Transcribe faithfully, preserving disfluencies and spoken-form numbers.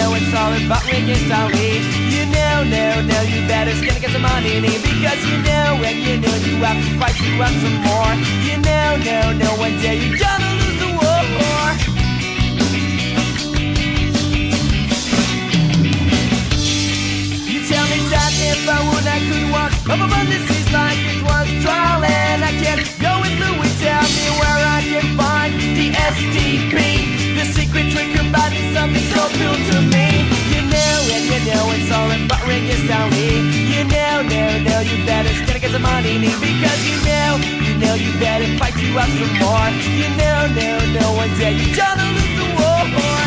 know it's all about Ricky Stanley. You know, no, no, you better skin get some money, because you know, and you know you have to fight to have some more. You know, no, no, one day you're gonna lose the war. You tell me that if I would, I could walk up above the seas like it was trial, and I can't go with Louis. Tell me where I can find the S T P, the secret trick about it, something so cool to me. You know, and you know it's all about Ricky Stanley. You know, no, no, you better still get some money, because you know, you know you better fight to have some more. You know, no, no, one day you're gonna lose the war.